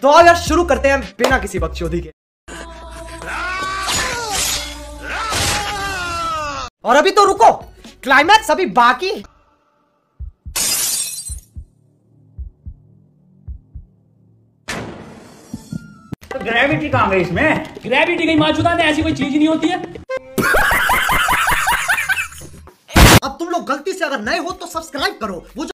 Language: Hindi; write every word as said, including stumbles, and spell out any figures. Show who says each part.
Speaker 1: तो आओ यार शुरू करते हैं बिना किसी बकचोदी के। और अभी तो रुको, क्लाइमैक्स अभी बाकी।
Speaker 2: तो ग्रेविटी कहां गई इसमें?
Speaker 3: ग्रेविटी गई माचुदा ने, ऐसी कोई चीज नहीं होती है।
Speaker 1: अब तुम लोग गलती से अगर नए हो तो सब्सक्राइब करो। वो